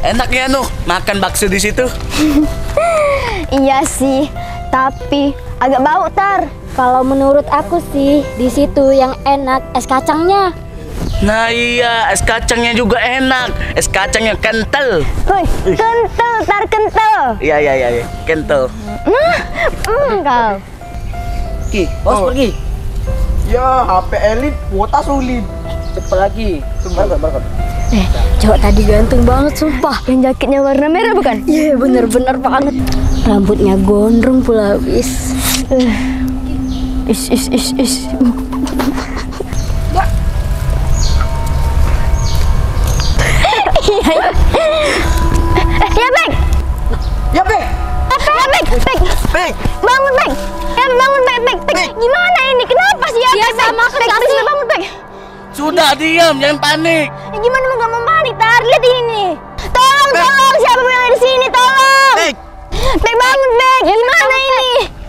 Enak ya Nuh, makan bakso di situ. Iya sih, tapi agak bau Tar. Kalau menurut aku sih di situ yang enak es kacangnya. Nah iya, es kacangnya juga enak. Es kacangnya kental. Hoi, kental Tar, kental. Iya, kental. Kau. Ki, bos pergi. Ya, HP elit, kuota sulit. Cepat lagi. Berangkat. Cowok tadi ganteng banget sumpah. Yang jaketnya warna merah bukan? Iya bener-bener banget. Rambutnya gondrong pula wis. Is. Ya, Bek. Ya, Bek. Bek. Bangun, Bek. Ya, bangun, Bek. Gimana ini? Kenapa sih ya? Dia Bek? sama Bek, kasih. bisa bangun, Bek. Sudah diam, jangan panik. Ya, gimana mau gak mau panik, Tar? Lihat ini nih. Tolong, siapa yang ada di sini? Tolong. Bek. Bek, bangun, Bek. Gimana ini?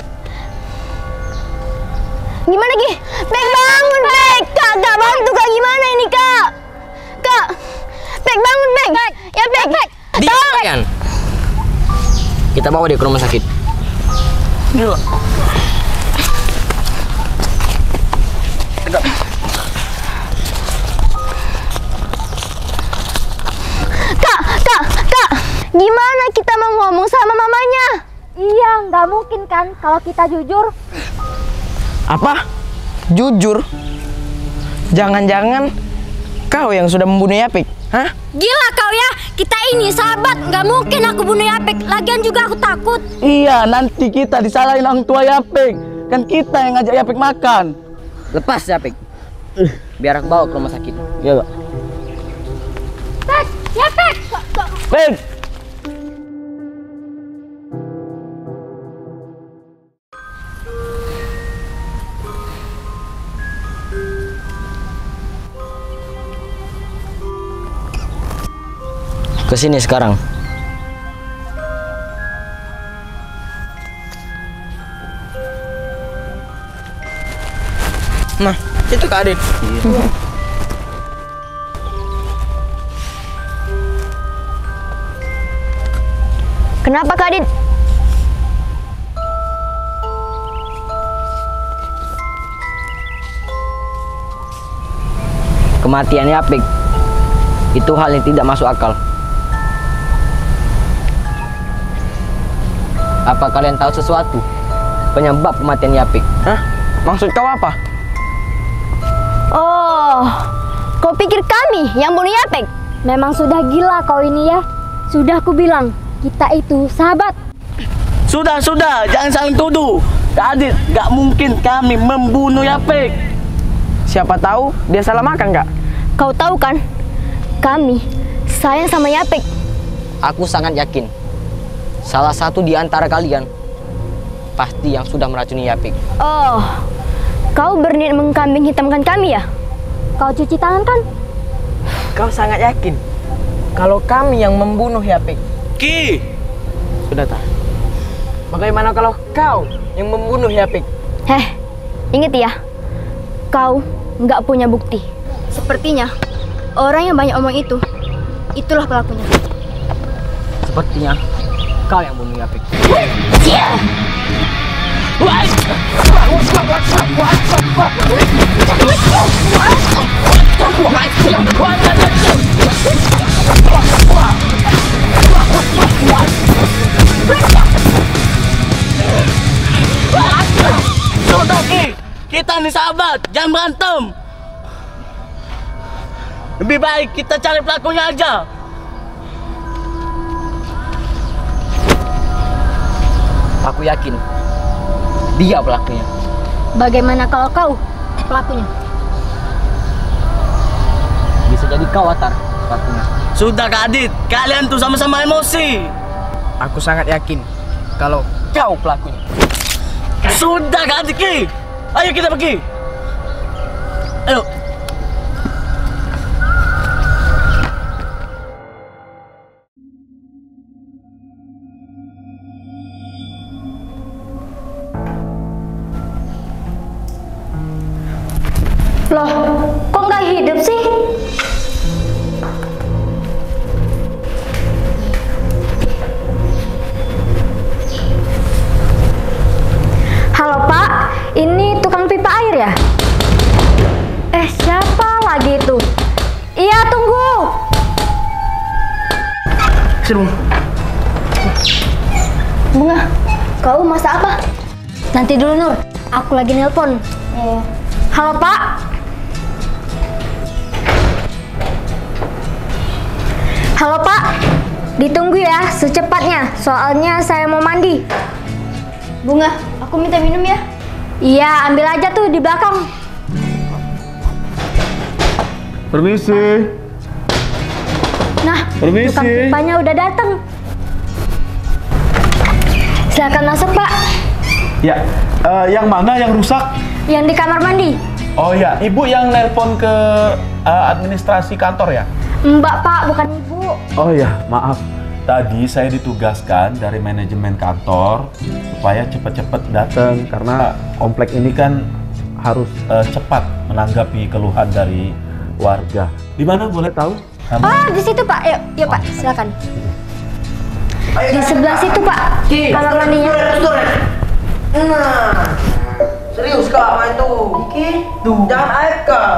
Gimana, Ki? Bek, bangun, Bek. Kak, bantu, Kak. Gimana ini, Kak? Kak. Bek, bangun, Bek. Ya, Bek. Diam kalian. Kita bawa dia ke rumah sakit. Yuk. Kak. Gimana kita mau ngomong sama mamanya? Iya, nggak mungkin kan kalau kita jujur. Apa? Jujur? Jangan-jangan kau yang sudah membunuh Yapik? Hah? Gila kau ya, kita ini sahabat, nggak mungkin aku bunuh Yapik. Lagian juga aku takut. Iya, nanti kita disalahin orang tua Yapik. Kan kita yang ngajak Yapik makan. Lepas Yapik. Biar aku bawa ke rumah sakit. Iya, Pak. Pek, Yapik. Bek. Kesini sekarang. Nah, itu Kak Adit. Kenapa, Kak Adit? Kematian Yapik itu hal yang tidak masuk akal. Apa kalian tahu sesuatu penyebab kematian Yapik? Hah? Maksud kau apa? Oh, kau pikir kami yang bunuh Yapik? Memang sudah gila kau ini ya. Sudah aku bilang, kita itu sahabat. Sudah, jangan saling tuduh. Kak Adit, gak mungkin kami membunuh Yapik. Siapa tahu dia salah makan, Kak? Kau tahu kan, kami sayang sama Yapik. Aku sangat yakin salah satu di antara kalian pasti yang sudah meracuni Yapik. Oh, kau berniat mengkambing hitamkan kami ya? Kau cuci tangan kan? Kau sangat yakin kalau kami yang membunuh Yapik? Ki. Sudah tak. Bagaimana kalau kau yang membunuh Yapik? Ingat ya, kau nggak punya bukti. Sepertinya orang yang banyak omong itulah pelakunya. Sepertinya kau yang bunuh Yapik. Sudah, Ki. Kita nih sahabat, jangan berantem. Lebih baik kita cari pelakunya aja. Aku yakin dia pelakunya. Bagaimana kalau kau pelakunya? Bisa jadi kau Atar pelakunya. Sudah, Kak Adit, kalian tuh sama-sama emosi. Aku sangat yakin kalau kau pelakunya. Sudah, Kak Adit, Ki. Ayo kita pergi. Ayo. Loh, kok nggak hidup sih? Sini. Bunga, kau masak apa? Nanti dulu Nur, aku lagi nelpon. Halo Pak. Halo Pak, ditunggu ya secepatnya, soalnya saya mau mandi. Bunga, aku minta minum ya. Iya, ambil aja tuh di belakang. Permisi. Nah, Permisi. tukang pipanya udah datang. Silakan masuk Pak. Ya, yang mana yang rusak? Yang di kamar mandi. Oh ya, ibu yang nelpon ke administrasi kantor ya? Mbak Pak, bukan Ibu. Oh ya, maaf. Tadi saya ditugaskan dari manajemen kantor supaya cepat-cepat datang karena komplek ini kan harus cepat menanggapi keluhan dari warga. Di mana boleh tahu? Oh, di situ Pak. Yuk Pak, silakan. Di sebelah situ Pak, kamar mandinya. Nah, serius kak main tuh. Tuh. Jangan aib kak.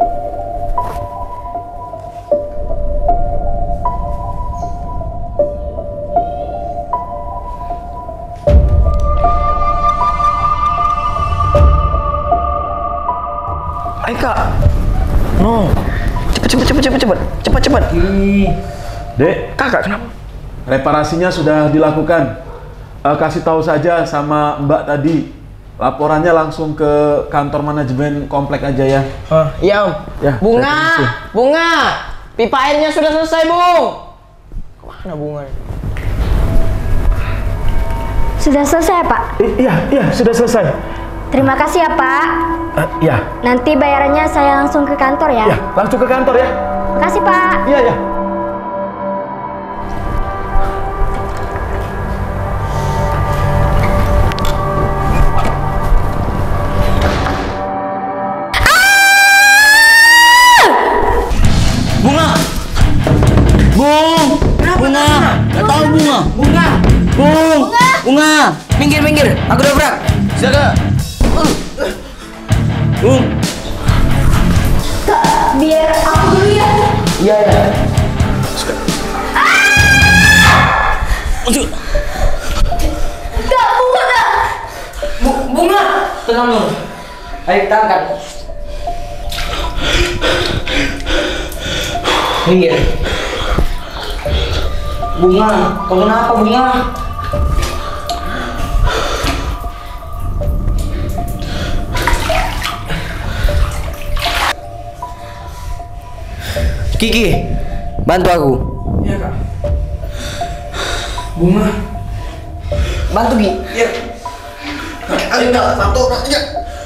Ayo kak. No. Cepet. Dek, Kakak kenapa? reparasinya sudah dilakukan. Kasih tahu saja sama Mbak tadi. Laporannya langsung ke kantor manajemen komplek aja ya. Iya Om. Ya, Bunga, saya permisi. Bunga, pipa airnya sudah selesai Bung. Mana Bunga? Sudah selesai Pak. Iya, sudah selesai. Terima kasih ya Pak. Iya, Nanti bayarannya saya langsung ke kantor ya. langsung ke kantor ya. Makasih Pak. Iya. Bunga. Bung. Bunga. Gak tahu bunga. Bunga. Minggir, aku dobrak. Silakan. Bung. Biar aku dulu ya. Iya. Masuk. Kak, Bunga Kak. Bunga. Tenang Nur. Ayo kita angkat. Minggir. Bunga, kau kenapa Bunga? Kiki, bantu aku. Iya kak. Bunga. Bantu Ki. Iya. Ayo kak, satu aja.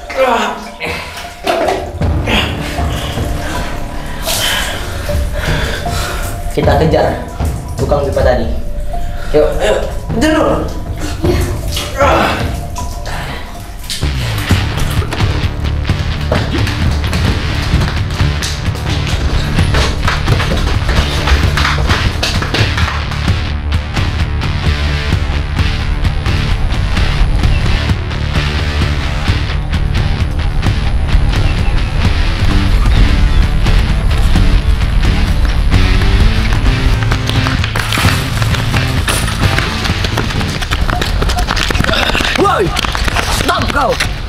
Kita kejar tukang pipa tadi. Yuk. Ayo, kejar dulu. Woi, stop kau.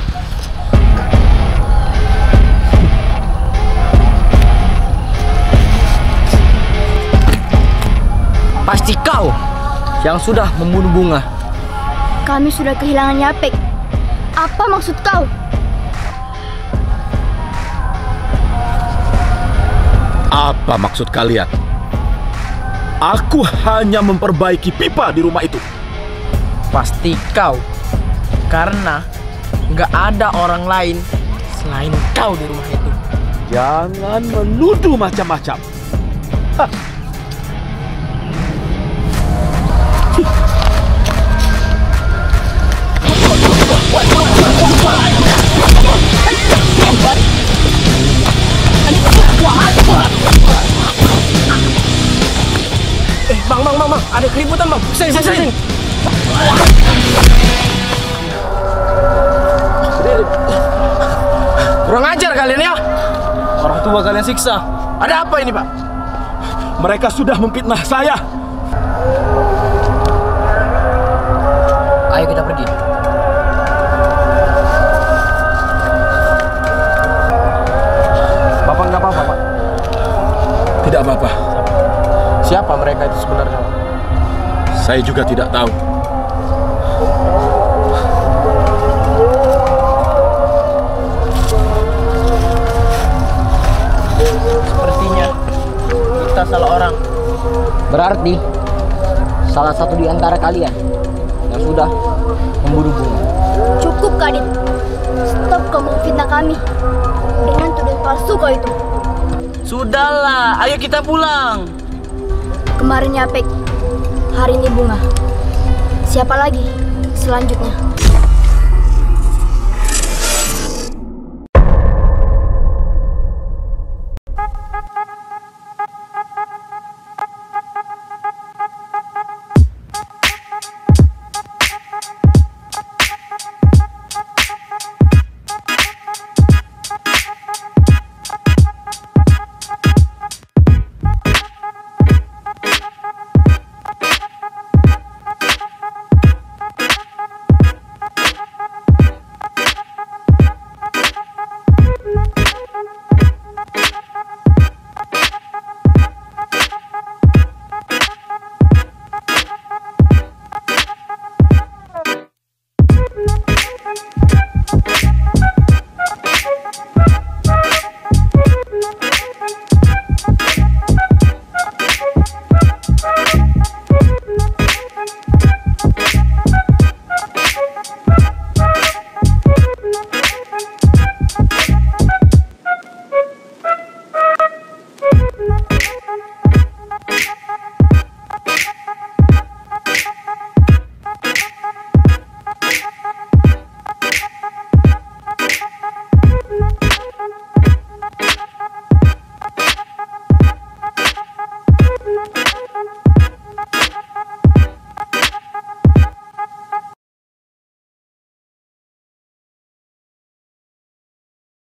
Pasti kau yang sudah membunuh Bunga. Kami sudah kehilangan Yapek. Apa maksud kau? Apa maksud kalian? Aku hanya memperbaiki pipa di rumah itu. Pasti kau. Karena nggak ada orang lain selain kau di rumah itu. Jangan menuduh macam-macam. Hah. Bang, ada keributan bang. Sini. Kurang ajar kalian ya. Orang tua kalian siksa. Ada apa ini pak? Mereka sudah memfitnah saya. Ayo kita pergi. Bapak nggak apa-apa, Pak? Tidak apa-apa. Siapa mereka itu sebenarnya? Saya juga tidak tahu. Sepertinya kita salah orang. Berarti salah satu di antara kalian yang sudah membunuh Bunga. Cukup, Kak Adit. Stop kamu fitnah kami dengan tuduhan palsu kau itu. Sudahlah, ayo kita pulang. Kemarin Yapek, hari ini Bunga. Siapa lagi selanjutnya?